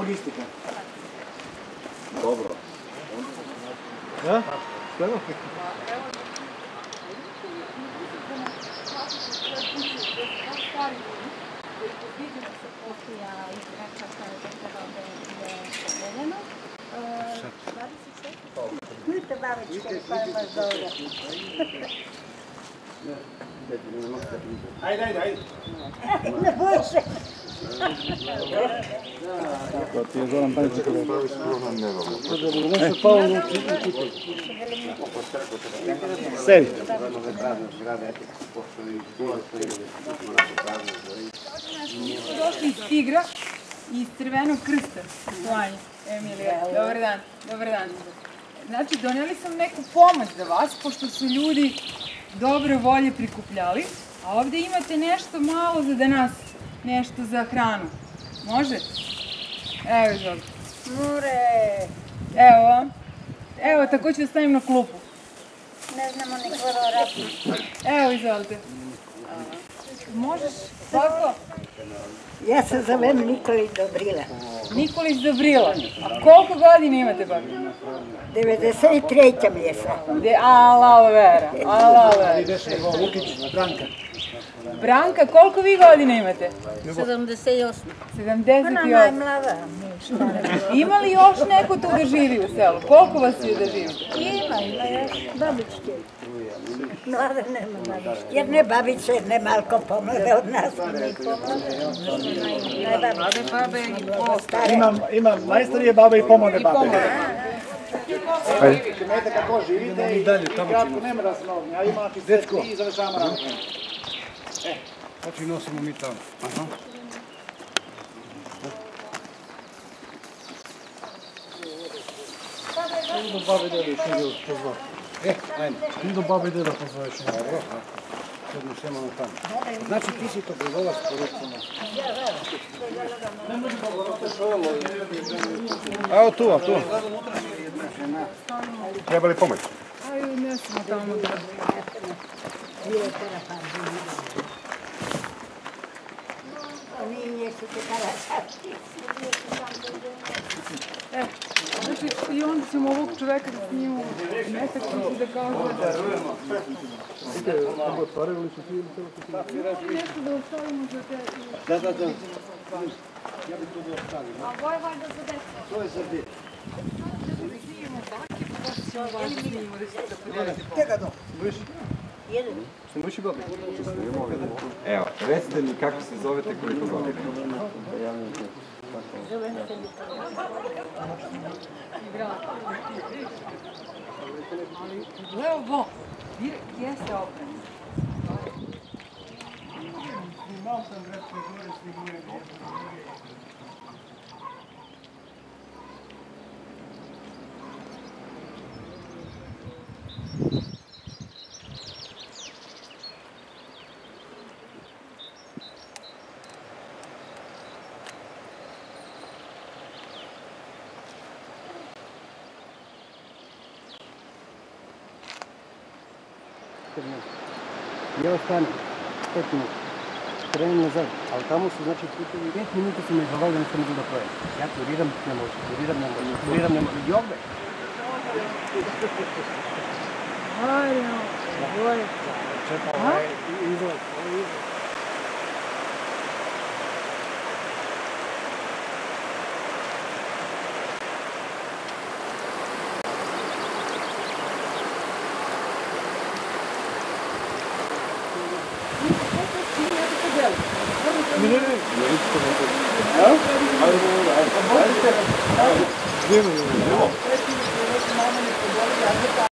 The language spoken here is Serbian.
logistika. Dobro. Da? Evo. Vidite babičke, pa je baš dobro. Ajde. Ne boj se. To ti je Zoran Panić rekao. Nešto pao u kutu. Sedi. Došli iz Tigra i iz Crvenog krsta. Poštovanje, Emilija. Dobar dan. Znači, doneli sam neku pomoć za vas, pošto su ljudi dobre volje prikupljali, a ovde imate nešto malo za danas, nešto za hranu. Može? Evo, izvolite. Mure, Evo vam. Evo, tako ću da stavim na klupu. ne znamo ni kolorati. Evo, izvolite. Možeš? Svako? Ja se zovem Nikolić Dobrila. Nikolić Dobrila. A koliko godina imate, babi? 93. mi je sad. Ala vera. Ideš evo Lukić, Branka. Branka, koliko vi godina imate? 78. 78. Ona najmlava. Ima li još neko tu da živi u selu? Koliko vas je da živite? Ima još babičke. Mlade nema babičke. Jedne babice, jedne malko pomlade od nas. Najbabičke babe i postare. Imam najstarije babe i pomlade babe. Živite kako živite i kratko nema da se novni, a imate sve i završavamo rano. Znači nosimo mi tamo. Idi do babe dede što je pozvao. Ajme. Idi do babe dede pozvoješ. Dobro. Sad mi sjemamo tamo. Znači ti si to pozvala s poručima. Evo tu, a tu. Treba li pomoć? Ajde, ne smo tamo da... Znači, i onda ćemo ovog čoveka da snimamo metak i da kažemo... Otvorili su ti ili celo su ti? Nešto da ostavimo za te... Da. Ja bih to da ostavim. A ovo je valjda za deca. To je za djecu. Sam buši babi? Evo, recite mi kako se zovete, koliko godina. Gle ovo, gdje se opremi? Ja ostanem 5 minuta. Krenem nazad, ali tamo su znači putevi 5 minuta su me izvalali da ne sam da pojem. Ja turiram ne može. I ovdje. Ajde, ovo je... Čekaj, izlaz. Ajde.